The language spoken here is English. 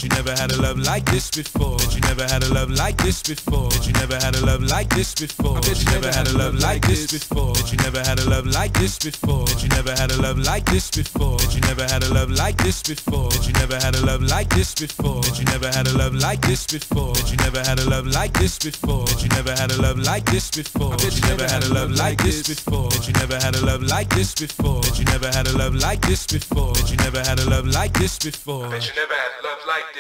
you never had a love like this before. That you never had a love like this before. That you never had a love like this before. That you never had a love like this before. That you never had a love like this before. That you never had a love like this before. That you never had a love like this before. That you never had a love like this before. That you never had a love like this before. That you never had a love like this before. That you never had a love like this before. That you never had a love like this before. That you never had a love like this before. That you never had a love like this before. That you never had a love like this before. Bet you never had a love like